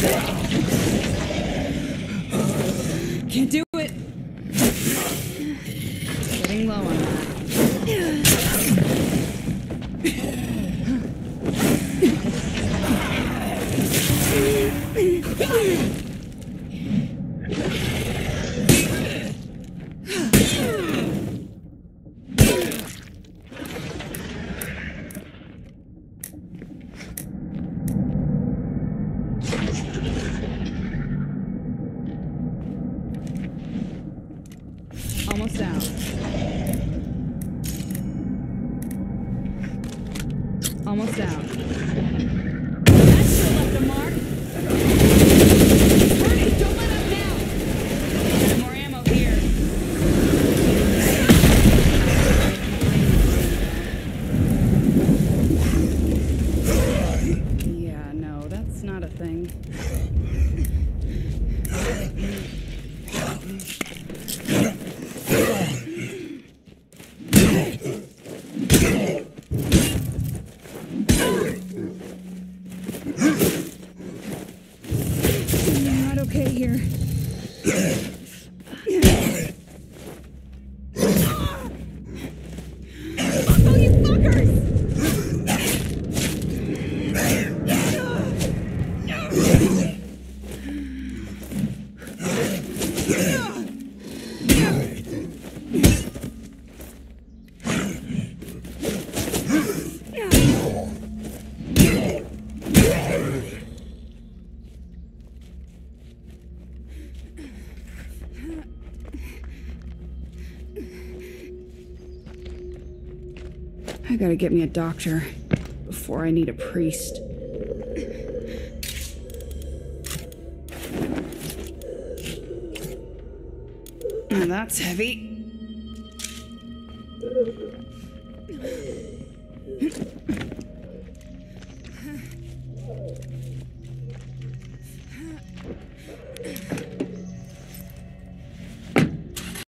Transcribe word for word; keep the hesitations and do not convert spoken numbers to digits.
Can't do it. Getting low on that. Almost out. Almost out. That sure left a mark. Hurry, don't let up now. Got more ammo here. Yeah, no, that's not a thing. Not okay here. Oh, you fuckers! I gotta get me a doctor before I need a priest. Now that's heavy.